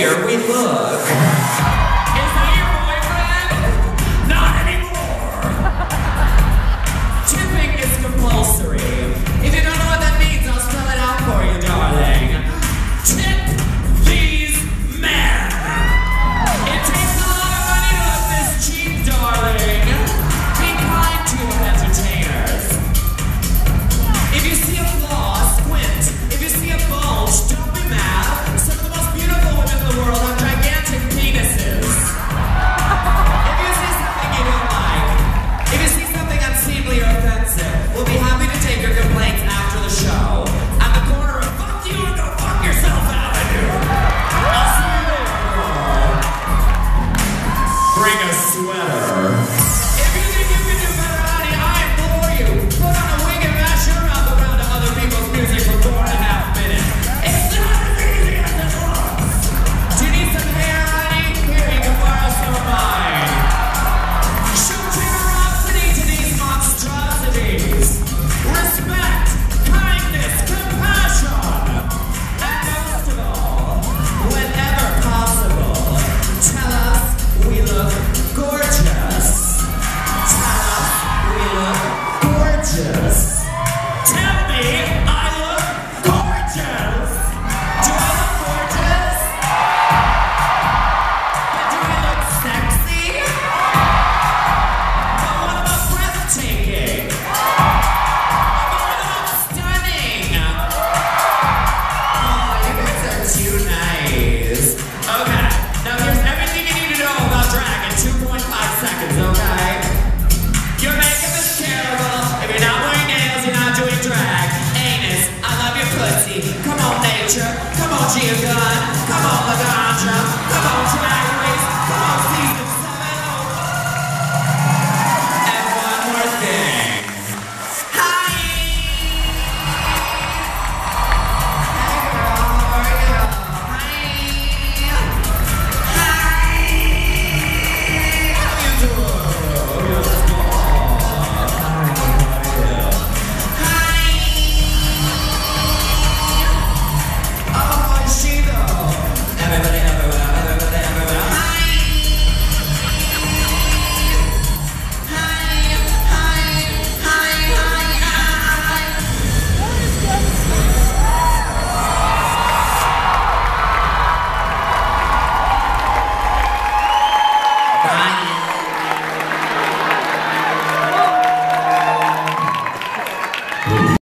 here we look. Is that your boyfriend? Not anymore. Tipping is compulsory. If you don't know what that means, I'll spell it out for you, darling. Tip these men. It takes a lot of money to look this cheap, darling. Be kind to your entertainers. If you see a flaw, squint. If you see a bulge, don't be mad. Some of the most beautiful women in the world have gigantic penises. If you see something you don't like, if you see something unseemly or offensive, we'll be happy to take your complaints after the show. At the corner of fuck you and go fuck yourself Avenue. I'll see you there, girl. Bring a sweater. If you think you can do better, honey, I implore you. Put on a wig and mash your mouth around to other people's music for 4.5 minutes. It's not as easy as it looks. Do you need some hair, honey? Here, you can borrow some of mine. Show generosity to these monstrosities. Respect, kindness, compassion. And most of all, whenever possible, tell us we look gorgeous. Tell us we look gorgeous.